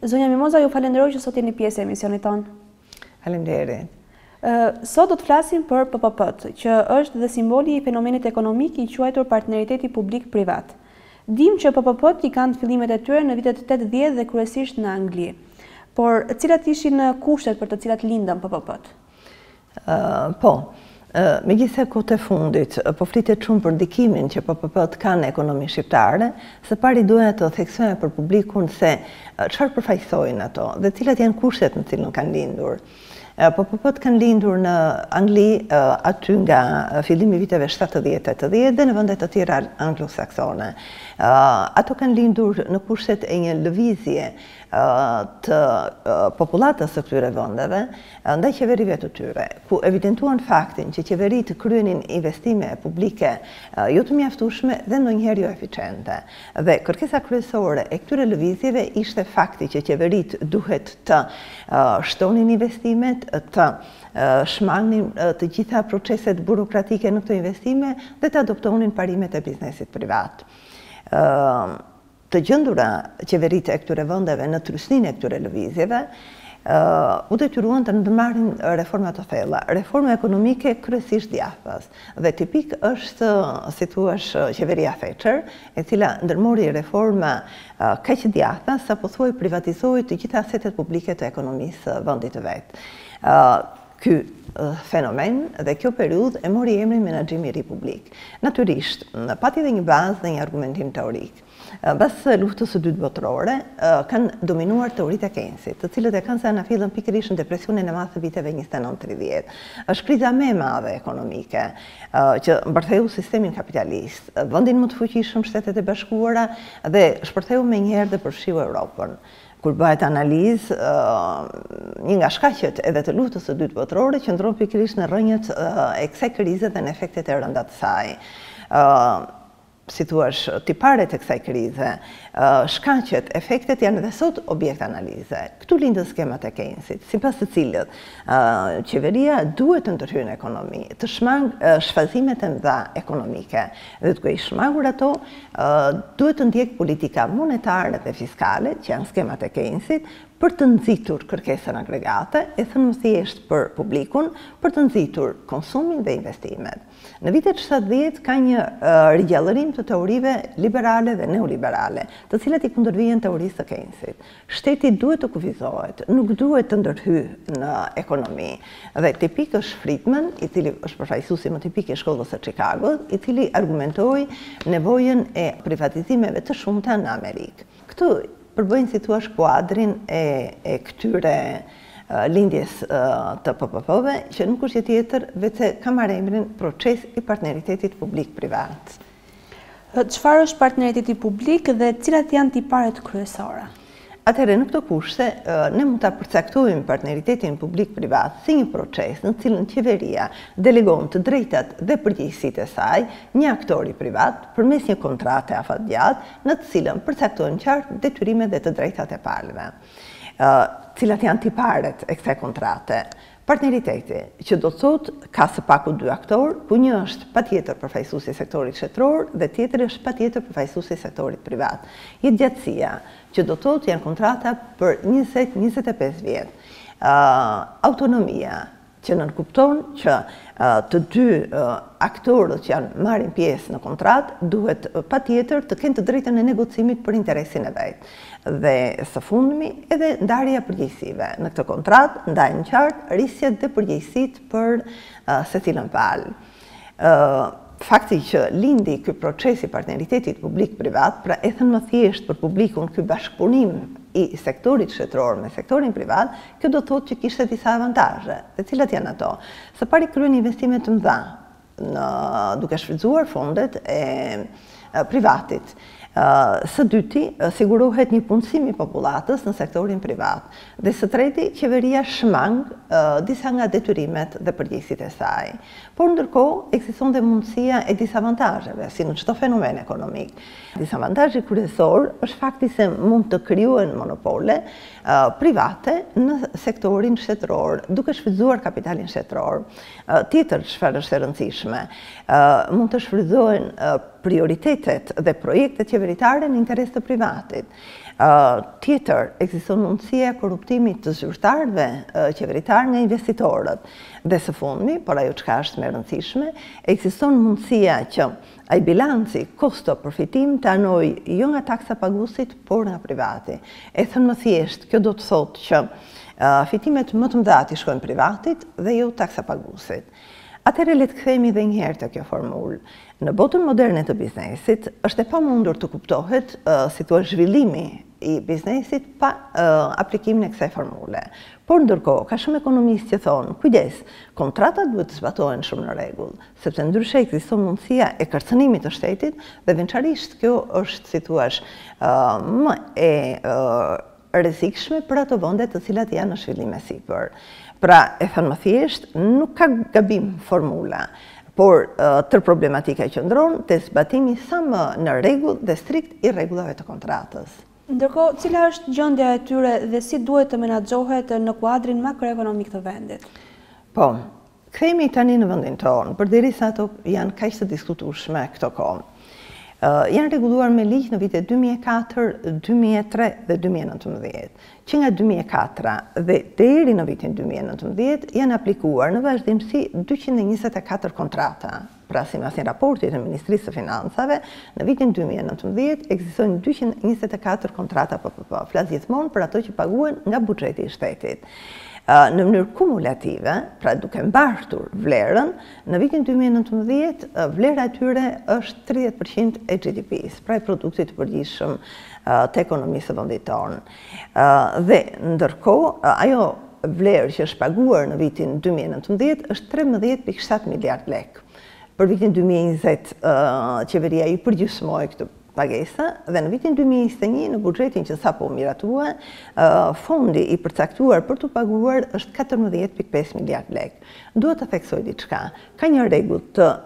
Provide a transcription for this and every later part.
Zonja Mimoza, ju falenderoj që sot jeni pjesë e emisionit tonë. Faleminderit. Sot do të flasim për PPP-t, që është dhe simboli i fenomenit ekonomik i quajtur partneriteti publik-privat. Dim që PPP-t i kanë fillimet e tyre në vitet 80 dhe kryesisht në Angli. Por cilat ishin kushtet për të cilat lindën PPP-t? Megjithëse kohët e fundit po flitet shumë për ndikimin që PPP-t kanë në ekonominë shqiptare, së pari duhet të theksojmë për publikun se çfarë përfaqësojnë ato dhe cilat janë kushtet në cilën kanë lindur. PPP-t kanë lindur në Angli aty nga fillimi i viteve 70-80 dhe në vende të tjera anglosaksone. Ato kanë lindur në kushtet e një lëvizje të popullatës së këtyre vendeve ndaj qeverive të tyre, ku evidentuan faktin që qeveritë kryenin investime publike jo të mjaftueshme dhe ndonjëherë jo eficiente. Dhe kërkesa kryesore e këtyre lëvizjeve ishte fakti që qeveritë duhet të shtonin investimet, të shmangnin të gjitha proceset burokratike në këto investime dhe të adoptonin parimet e biznesit privat. Të gjendura qeveritë e këtyre vendeve në trysninë e këtyre lëvizjeve u detyruan të ndërmarrin reforma të thella, reforma ekonomike kryesisht djathtas. Dhe tipik është, si thuaç, qeveria Thatcher, e cila ndërmori reforma kaq djathtas sa pothuaj privatizoi të gjitha asetet publike të ekonomisë vendit të vet. Ky fenomen dhe kjo periudhë e mori emrin menaxhimi i ri publik. Natyrisht, pati dhe një bazë dhe një argumentim teorik. Pas luftës së dytë botërore, kanë dominuar teoritë e Keynesit, të cilët e kanë se anafillën pikërisht në depresionin e madh të viteve 29-30. Është kriza më e madhe ekonomike që mbërtheu sistemin kapitalist, vendin më të fuqishëm Shtetet e Bashkuara dhe shpërtheu menjëherë dhe përfshiu Europën. Kur bëhet analizë, një nga shkaqet edhe të luftës së dytë botërore qëndron pikërisht në rrënjët e kësaj krize dhe në efektet e rënda të saj. Si thuaç, tiparet e kësaj krize, shkaqet, efektet janë edhe sot objekt analize. Këtu lindën skemat e Keynesit, sipas të cilët qeveria duhet të ndërhyjë në ekonomi, të shmangë shfazimet e mëdha ekonomike. Dhe duke i shmangur ato, duhet të ndjek politika monetare dhe fiskale, që janë skemat e Keynesit, për të nxitur kërkesën agregate, e thënë më thjesht për publikun, për të nxitur konsumin dhe investimet. Në vitet 70 ka një rigjallërim të teorive liberale dhe neoliberale, të cilat i kundërvijën teorisë së Keynesit. Shteti duhet të kufizohet, nuk duhet të ndërhyjë në ekonomi. Dhe tipik është Friedman, i cili është përfaqësuesi më tipik i shkollës së Chicago, i cili argumentoi nevojën e privatizimeve të shumta në Amerikë. Këtu përbëjnë, si thua, kuadrin e këtyre lindjes të PPP-ve, që nuk është tjetër veçse ka marrë emrin proces i partneritetit publik-privat. Çfarë është partneriteti publik dhe cilat janë tiparet kryesore? Atëherë, në këto kushte, ne mund ta përcaktojmë partneritetin publik-privat si një proces në cilën qeveria delegon të drejtat dhe përgjegjësitë e saj një aktori privat përmes një kontrate afatgjatë në të cilën përcaktohen qartë detyrimet dhe të drejtat e palëve. Cilat janë tiparet e kësaj kontrate? Partneriteti, që do të thotë ka së paku dy aktorë, ku një është patjetër përfaqësuesi i sektorit shtetror dhe tjetri është patjetër përfaqësuesi i sektorit privat. Jetëgjatësia, që do të thotë janë kontrata për 20-25 vjet. Autonomia, që nënkupton që të dy aktorët që janë marrin pjesë në kontratë duhet patjetër të kenë të drejtën e negocimit për interesin e vet. Dhe së fundmi edhe ndarja e përgjegjësive. Në këtë kontratë ndahen qartë risjet dhe përgjegjësitë për secilën palë. Fakti që lindi ky proces i partneritetit publik-privat, pra e thënë më thjesht për publikun ky bashkëpunim i sektorit shtetror me sektorin privat, kjo do të thotë që kishte disa avantazhe. Dhe cilat janë ato? Së pari kryen investime të mëdha duke shfrytzuar fondet e privatit. Së dyti, sigurohet një punësim i popullatës në sektorin privat. Dhe së treti, qeveria shmang disa nga detyrimet dhe përgjegjësitë e saj. Por ndërkohë, ekziston dhe mundësia e disavantazheve, si në çdo fenomen ekonomik. Disavantazhi kryesor është fakti se mund të krijohen monopole private në sektorin shtetëror, duke shfrytzuar kapitalin shtetëror. Tjetër çfarë është e rëndësishme, mund të shfrytëzohen prioritetet dhe projektet qeveritare në interes të privatit. Tjetër, ekziston mundësia e korruptimit të zyrtarëve qeveritar nga investitorët. Dhe së fundmi, por ajo çka është më e rëndësishme, ekziston mundësia që ai bilanci kosto-përfitim të anojë jo nga taksa paguesit, por nga privati. E thënë më thjesht, kjo do të thotë që fitimet më të mëdha i shkojnë privatit dhe jo taksa paguesit. Atëherë le të kthehemi edhe një herë te kjo formulë. Në botën moderne të biznesit është e pamundur të kuptohet si thua zhvillimi i biznesit pa aplikimin e kësaj formule. Por ndërkohë, ka shumë ekonomistë që thonë, kujdes, kontratat duhet të zbatohen shumë në rregull, sepse ndryshe ekziston mundësia e kërcënimit të shtetit dhe veçanërisht kjo është, si thua, më e rrezikshme për ato vende të cilat janë në zhvillim e sipër. Pra, e thënë më thjesht, nuk ka gabim formula, por tërë problematika qëndron te zbatimi sa më në rregull dhe strikt i rregullave të kontratës. Ndërkohë, cila është gjendja e tyre dhe si duhet të menaxhohet në kuadrin makroekonomik të vendit? Po, kthehemi tani në vendin tonë, përderisa ato janë kaq të diskutueshme këto kohë. Janë rregulluar me ligj në vitet 2004, 2003 dhe 2019, që nga 2004 dhe deri në vitin 2019 janë aplikuar në vazhdimsi 224 kontrata. Pra, sipas një raporti të Ministrisë së Financave, në vitin 2019 ekzistojnë 224 kontrata PPP. Flas gjithmonë për ato që paguhen nga buxheti i shtetit. Në mënyrë kumulative, pra duke mbartur vlerën, në vitin 2019 vlera e tyre është 30% e GDP-s, pra e produktit të përgjithshëm të ekonomisë së vendit tonë. Dhe ndërkohë, ajo vlerë që është paguar në vitin 2019 është 13.7 miliard lek. Për vitin 2020, qeveria i përgjysmoi këtë pagesa dhe në vitin 2021 në buxhetin që sapo miratua, fondi i përcaktuar për të paguar është 14.5 miliard lek. Duhet të theksoj diçka. Ka një rregull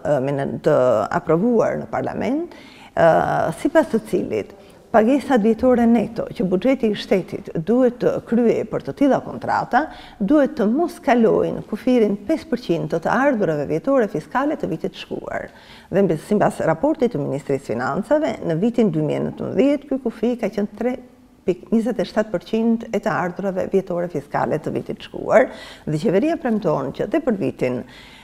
të aprovuar në parlament, sipas të cilit pagesat vjetore neto që buxheti i shtetit duhet të kryejë për të tilla kontrata, duhet të mos kalojnë kufirin 5% të ardhurave vjetore fiskale të vitit të shkuar. Dhe sipas raportit të Ministrisë së Financave, në vitin 2019 ky kufi ka qenë 3.27% e të ardhurave vjetore fiskale të vitit të shkuar, dhe qeveria premton që edhe për vitin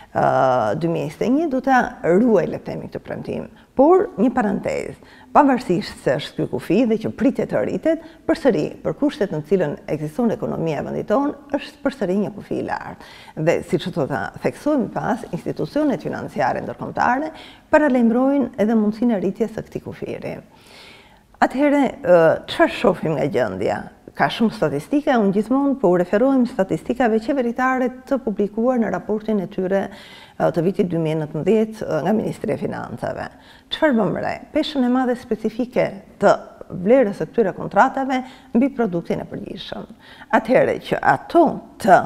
2021 do ta ruaj, le të themi, këtë premtim. Por, një parantezë, pavarësisht se është ky kufi dhe që pritet të rritet, përsëri, për kushtet në cilën ekziston ekonomia e vendit tonë, është përsëri një kufi i lartë. Dhe siç do ta theksojmë pas, institucionet financiare ndërkombëtare paralajmërojnë edhe mundësinë e rritjes së këtij kufiri. Atëherë, çfarë shohim nga gjendja? Ka shumë statistika, unë gjithmonë po u referohem statistikave qeveritare të publikuar në raportin e tyre të vitit 2019 nga Ministria e Financave. Çfarë bëm re? Peshën e madhe specifike të vlerës së këtyre kontratave mbi produktin e përgjithshëm. Atëherë që ato të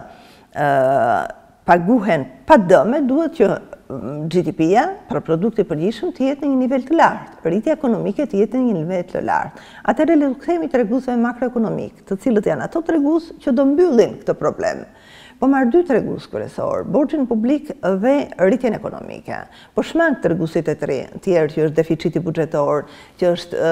paguhen pa dëme, duhet që GDP-ja për produkti i përgjithshëm të jetë në një nivel të lartë, rritja ekonomike të jetë në një nivel të lartë. Atëherë le të kthehemi treguesve makroekonomik, të cilët janë ato tregues që do mbyllin këtë problem. Po marr dy tregues kryesor, borxhin publik dhe rritjen ekonomike. Po shmang treguesit e tjerë që është deficiti buxhetor, që është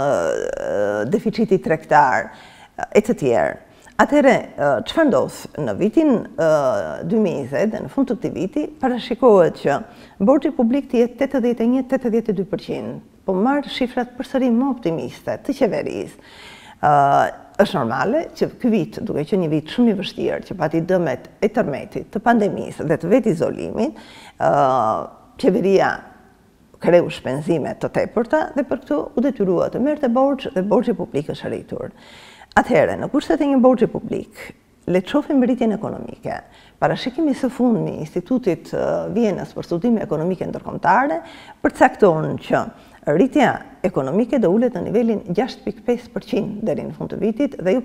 deficiti tregtar, e të tjerë. Atëherë, çfarë ndodh? Në vitin 2020 dhe në fund të këtij viti parashikohet që borxhi publik të jetë 81-82%, po marr shifrat përsëri më optimiste të qeverisë. Është normale që ky vit, duke qenë një vit shumë i vështirë, që pati dëmet e tërmetit, të pandemisë dhe të vetë izolimit, qeveria kreu shpenzime të tepërta dhe për këto u detyrua të merrte borxh dhe borxhi publik është rritur. Atëherë, në kushtet e një borxhi publik, le të shohim rritjen ekonomike. Parashikimi së fundmi i Institutit Vienës për Studime Ekonomike Ndërkombëtare përcakton që rritja ekonomike do ulet në nivelin 6.5% deri në fund të vitit dhe jo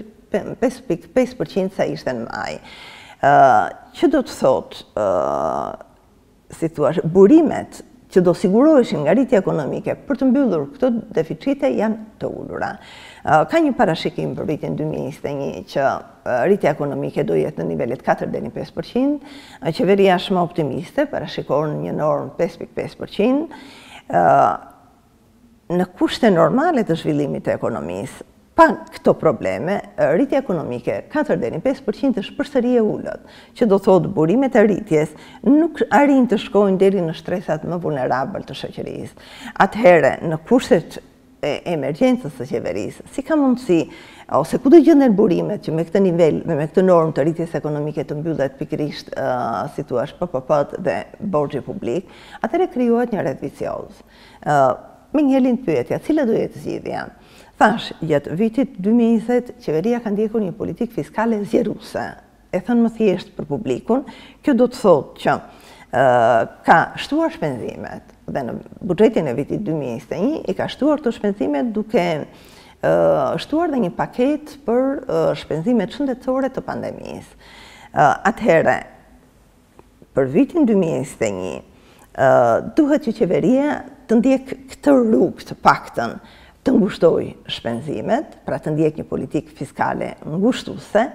5.5% sa ishte në maj. Që do të thotë, si thua, burimet që do siguroheshin nga rritja ekonomike për të mbyllur këto deficite janë të ulura. Ka një parashikim për vitin 2021 që rritja ekonomike do jetë në nivelet 4 deri në 5%, qeveria është më optimiste, parashikon një normë 5.5%. Në kushte normale të zhvillimit të ekonomisë, pa këto probleme, rritja ekonomike 4 deri në 5% është përsëri e ulët, që do thotë burimet e rritjes nuk arrin të shkojnë deri në shtresat më vulnerabël të shoqërisë. Atëherë, në kushtet e emergjencës së qeverisë, si ka mundësi, ose ku do gjenden burimet që me këtë nivel dhe me këtë normë të rritjes ekonomike të mbyllet pikërisht, si thua, PPP-t dhe borxhi publik, atëherë krijohet një rreth vicioz. Me një lind pyetja, cila do jetë zgjidhja? Thash, gjatë vitit 2020, qeveria ka ndjekur një politikë fiskale zgjeruese. E thënë më thjesht për publikun, kjo do të thotë që ka shtuar shpenzimet dhe në buxhetin e vitit 2021 i ka shtuar këto shpenzimet duke shtuar dhe një paket për shpenzimet shëndetësore të pandemisë. Atëherë, për vitin 2021, duhet që qeveria të ndjek këtë rrugë të paktën, të ngushtoj shpenzimet, pra të ndjek një politikë fiskale ngushtuese,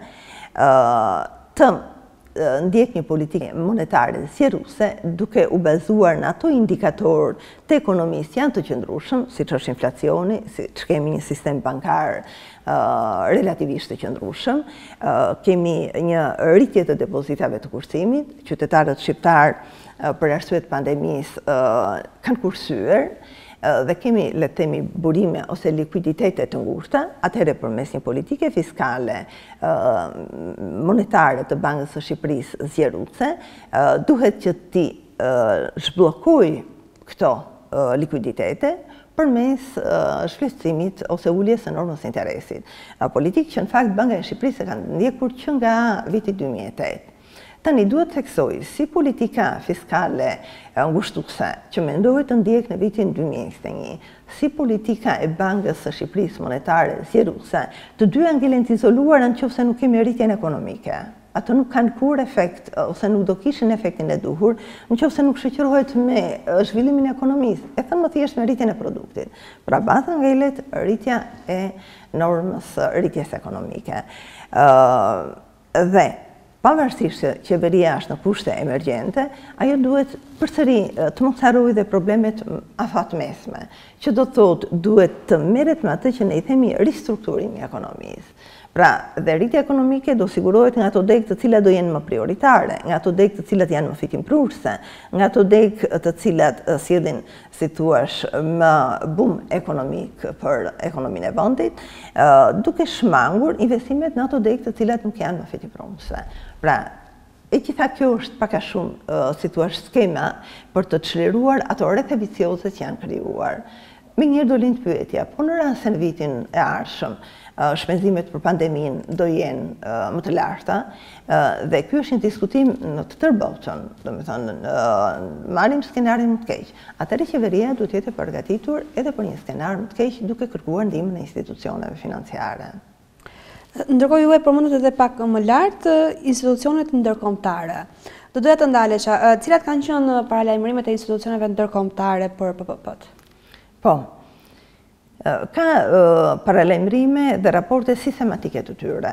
të ndjek një politikë monetare zgjeruese duke u bazuar në ato indikatorë të ekonomisë janë të qëndrueshëm, siç është inflacioni, siç kemi një sistem bankar relativisht të qëndrueshëm, kemi një rritje të depozitave të kursimit, qytetarët shqiptarë për arsye të pandemisë kanë kursyer, dhe kemi, le të themi, burime ose likuiditete të ngushta, atëherë përmes një politike fiskale monetare të Bankës së Shqipërisë zgjeruese, duhet që ti zhbllokoj këto likuiditete përmes shfrytëzimit ose uljes së normës së interesit. Politikë që në fakt Banka e Shqipërisë e ka ndjekur që nga viti 2008. Tani duhet theksoj si politika fiskale ngushtuese që mendohet të ndjek në vitin 2021, si politika e Bankës së Shqipërisë monetare zgjeruese, të dyja ngelen të izoluara nëse nuk kemi rritjen ekonomike. Ato nuk kanë kur efekt, ose nuk do kishin efektin e duhur, nëse nuk shoqërohet me zhvillimin e ekonomisë, e thënë më thjesht me rritjen e produktit. Pra baza ngelet rritja e normës rritjes ekonomike. Dhe pavarësisht që qeveria është në kushte emergjente, ajo duhet përsëri të mos harrojë dhe problemet afatmesme, që do thotë duhet të merret me atë që ne i themi ristrukturimi i ekonomisë. Pra, dhe rritja ekonomike do sigurohet nga ato degë të cilat do jenë më prioritare, nga ato degë të cilat janë më fitimprurse, nga ato degë të cilat sjellin, si thuash, më bum ekonomik për ekonominë e vendit, duke shmangur investimet në ato degë të cilat nuk janë më fitimprurse. Pra, e gjitha kjo është pak a shumë, si thuash, skema për të çliruar ato rrethe vicioze që janë krijuar. Me njëherë do lind pyetja, po në rast se në vitin e ardhshëm shpenzimet për pandeminë do jenë më të larta, dhe ky është një diskutim në të tërë botën, domethënë marrim skenarin më të keq. Atëherë qeveria duhet të jetë e përgatitur edhe për një skenar më të keq duke kërkuar ndihmën e institucioneve financiare. Ndërkohë ju e përmendët edhe pak më lart institucionet ndërkombëtare. Do doja të ndalesha, cilat kanë qenë paralajmërimet e institucioneve ndërkombëtare për PPP-t? Po, ka paralajmërime dhe raporte sistematike të tyre.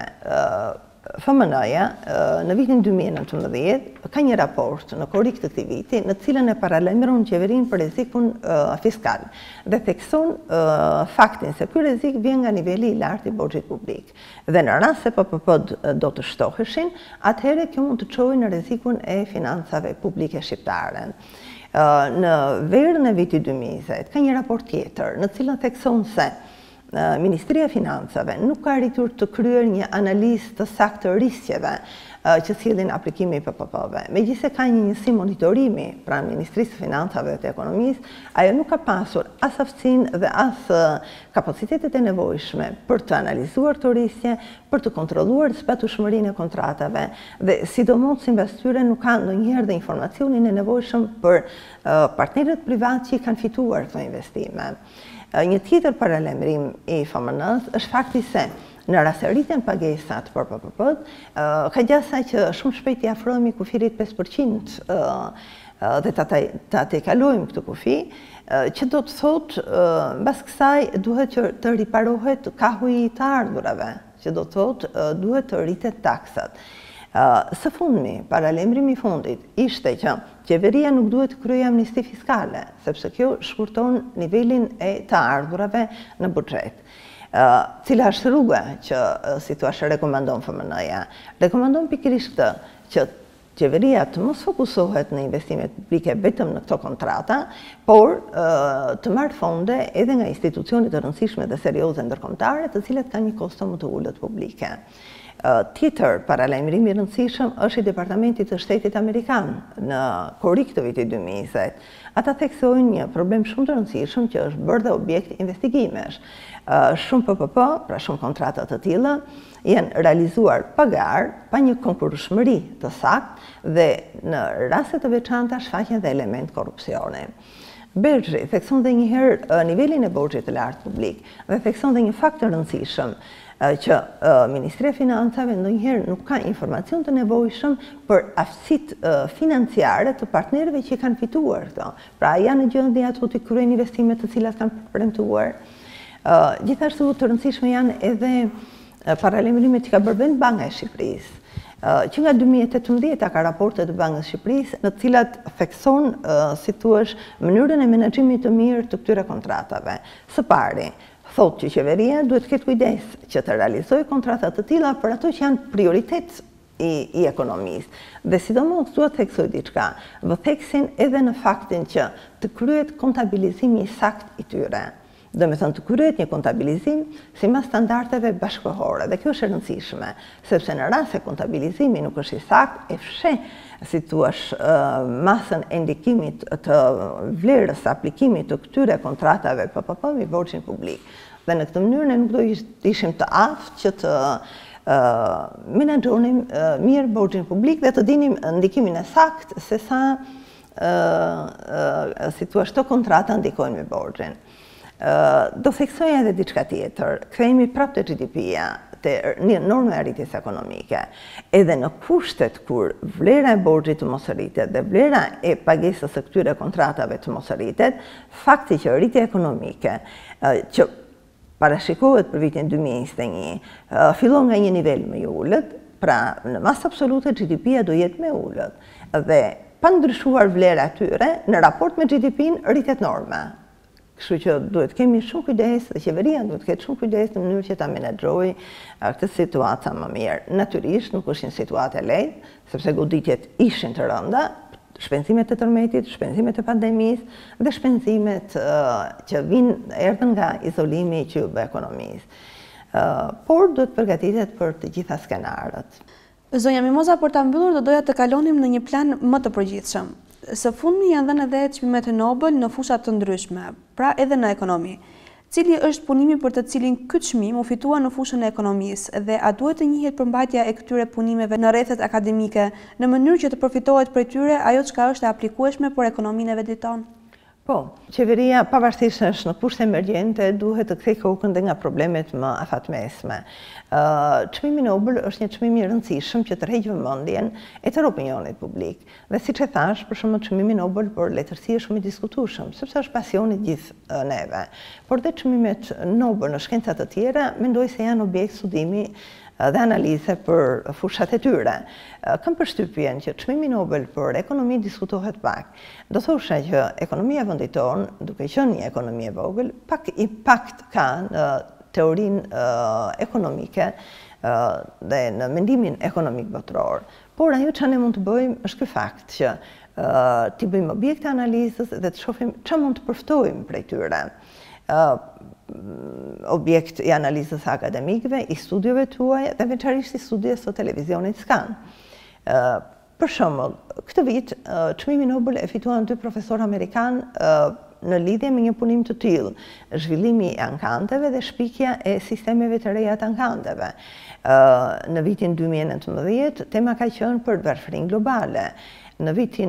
FMN-ja në vitin 2019 ka një raport në korrik të këtij viti në cilën e paralajmëron qeverinë për rrezikun fiskal dhe thekson faktin se ky rrezik vjen nga niveli i lartë i borxhit publik. Dhe në rast se PPP-t do të shtoheshin, atëherë kjo mund të çojë në rrezikun e financave publike shqiptare. Në verën e vitit 2020 ka një raport tjetër në cilën thekson se Ministria e Financave nuk ka arritur të kryer një analizë të saktë të riskjeve që sjellin aplikimi i PPP-ve. Megjithëse ka një njësi monitorimi pranë Ministrisë së Financave dhe të Ekonomisë, ajo nuk ka pasur as aftësinë dhe as kapacitetet e nevojshme për të analizuar këto riskje, për të kontrolluar zbatueshmërinë e kontratave dhe sidomos sipas tyre nuk ka ndonjëherë dhe informacionin e nevojshëm për partnerët privat që kanë fituar këto investime. Një tjetër paralajmërim i FMN-s është fakti se në rast se rriten pagesat për PPP-t, ka gjasa që shumë shpejt i afrohemi kufirit 5% dhe ta tejkalojmë këtë kufi, që do të thotë mbas kësaj duhet që të riparohet kahuji i të ardhurave, që do të thotë duhet të rritet taksat. Së fundmi, paralajmërimi i fundit, ishte që qeveria nuk duhet të kryejë amnisti fiskale, sepse kjo shkurton nivelin e të ardhurave në buxhet. Cila është rruga që si thua rekomandon FMN-ja? Rekomandon pikërisht këtë, që qeveria të mos fokusohet në investimet publike vetëm në këto kontrata, por të marrë fonde edhe nga institucionet të rëndësishme dhe serioze ndërkombëtare, të cilat kanë një kosto më të ulët publike. Tjetër paralajmërimi i rëndësishëm është i Departamentit të Shtetit Amerikan në korrik të vitit 2020. Ata theksojnë një problem shumë të rëndësishëm që është bërë dhe objekt investigimesh. Shumë PPP, pra shumë kontrata të tilla, janë realizuar pagar pa një konkurrueshmëri të saktë dhe në raste të veçanta shfaqen dhe element korrupsioni. Bergji thekson dhe njëherë nivelin e borxhit të lartë publik dhe thekson dhe një fakt të rëndësishëm që Ministria e Financave ndonjëherë nuk ka informacion të nevojshëm për aftësitë financiare të partnerëve që kanë fituar këto. Pra janë në gjendje ato të kryejnë investimet të cilat kanë premtuar. Gjithashtu të rëndësishme janë edhe paralajmërimet që ka bërë vetë Banka e Shqipërisë, që nga 2018 ka raporte të Bankës Shqipërisë në të cilat thekson, si thuaç, mënyrën e menaxhimit të mirë të këtyre kontratave. Së pari, thotë që qeveria duhet të ketë kujdes që të realizojë kontrata të tilla për ato që janë prioritet i ekonomisë. Dhe sidomos duhet të theksoj diçka, vë theksin edhe në faktin që të kryhet kontabilizimi i saktë i tyre. Dhe me thënë të kryhet një kontabilizim si mas standardeve bashkëkohore. Dhe kjo është e rëndësishme, sepse në rast se kontabilizimi nuk është i saktë, e fsheh, si thuaç, masën e ndikimit të vlerës së aplikimit të këtyre kontratave PPP me borxhin publik. Dhe në këtë mënyrë ne nuk do ishim të aftë që të menaxhonim mirë borxhin publik dhe të dinim ndikimin e saktë se sa si thuaç këto kontrata ndikojnë me borxhin. Do theksoja edhe diçka tjetër, kthehemi prapë te GDP-ja, te norma e arritjes ekonomike. Edhe në kushtet kur vlera e borxhit të mos rritet dhe vlera e pagesës së këtyre kontratave të mos rritet, fakti që rritja ekonomike që parashikohet për vitin 2021 fillon nga një nivel më i ulët, pra në masë absolute GDP-ja do jetë më ulët dhe pa ndryshuar vlera e tyre në raport me GDP-n rritet norma. Kështu që duhet kemi shumë kujdes dhe qeveria duhet ketë shumë kujdes në mënyrë që ta menaxhojë këtë situatë më mirë. Natyrisht nuk është një situatë e lehtë, sepse goditjet ishin të rënda, shpenzimet e tërmetit, shpenzimet e pandemisë dhe shpenzimet që erdhën nga izolimi i qytetëve ekonomisë. Por duhet përgatitet për të gjitha skenarët. Zonja Mimoza, për ta mbyllur do doja të kalonim në një plan më të përgjithshëm. Së fundmi janë dhënë edhe çmimet Nobel në fusha të ndryshme, pra edhe në ekonomi. Cili është punimi për të cilin ky çmim u fitua në fushën e ekonomisë dhe a duhet të njihet përmbajtja e këtyre punimeve në rrethet akademike në mënyrë që të përfitohet prej tyre ajo çka është e aplikueshme për ekonominë e vendit tonë? Po, qeveria pavarësisht është në kushte emergjente duhet të kthejë kokën dhe nga problemet më afatmesme. Çmimi Nobel është një çmim i rëndësishëm që tërheq vëmendjen e tërë opinionit publik. Dhe siç e thash, për shembull çmimi Nobel për letërsi është shumë i diskutueshëm, sepse është pasioni i gjithë neve. Por dhe çmimet Nobel në shkenca të tjera mendoj se janë objekt studimi dhe analize për fushat e tyre. Kam përshtypjen që çmimi Nobel për ekonomi diskutohet pak. Do thosha që ekonomia vendit tonë, duke qenë një ekonomi e vogël, pak impakt ka në teorinë ekonomike dhe në mendimin ekonomik botror. Por ajo që ne mund të bëjmë është ky fakt që t'i bëjmë objekte analizës dhe të shohim çfarë mund të përftojmë prej tyre. Objekt i analizës akademikëve, i studiove tuaja dhe veçanërisht i studieve së televizionit Skan. Për shembull, këtë vit çmimin Nobel e fituan 2 profesorë amerikanë në lidhje me një punim të tillë, zhvillimi i ankanteve dhe shpikja e sistemeve të reja të ankanteve. Në vitin 2019 tema ka qenë për varfërinë globale. Në vitin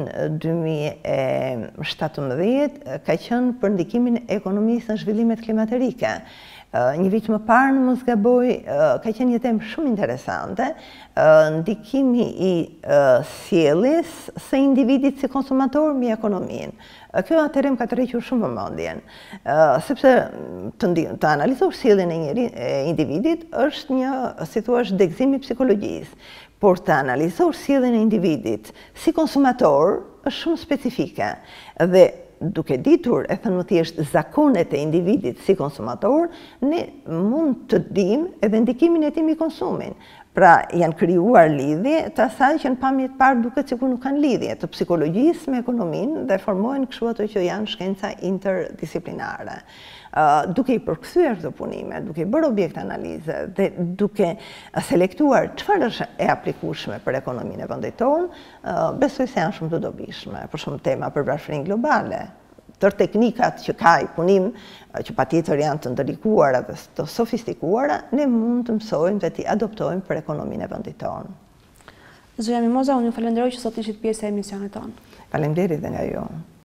2017 ka qenë për ndikimin e ekonomisë në zhvillimet klimaterike. Një vit më parë, në mos gaboj, ka qenë një temë shumë interesante, ndikimi i sjelljes së individit si konsumator mbi ekonominë. Kjo atëherë më ka tërhequr shumë vëmendjen, sepse të analizosh sjelljen e individit është një, si thua, degëzim i psikologjisë, por të analizosh sjelljen e individit si konsumator është shumë specifike dhe duke ditur, e thënë më thjesht, zakonet e individit si konsumator, ne mund të dim edhe ndikimin e tij mbi konsumin. Pra, janë krijuar lidhje të asaj që në pamje të parë duket sikur nuk kanë lidhje, të psikologjisë me ekonominë dhe formohen kështu ato që janë shkenca interdisiplinare. Duke i përkthyer këto punime, duke i bërë objekt analize dhe duke selektuar çfarë është e aplikueshme për ekonominë e vendit tonë, besoj se janë shumë të dobishme, për shembull tema për bashkërinë globale. Tërë teknikat që ka i punim, që patjetër janë të ndërlikuara dhe të sofistikuara, ne mund të mësojmë dhe të adoptojmë për ekonominë e vendit tonë. Zoja Mimoza, unë ju falenderoj që sot ishit pjesë e emisionit tonë. Faleminderit dhe nga ju.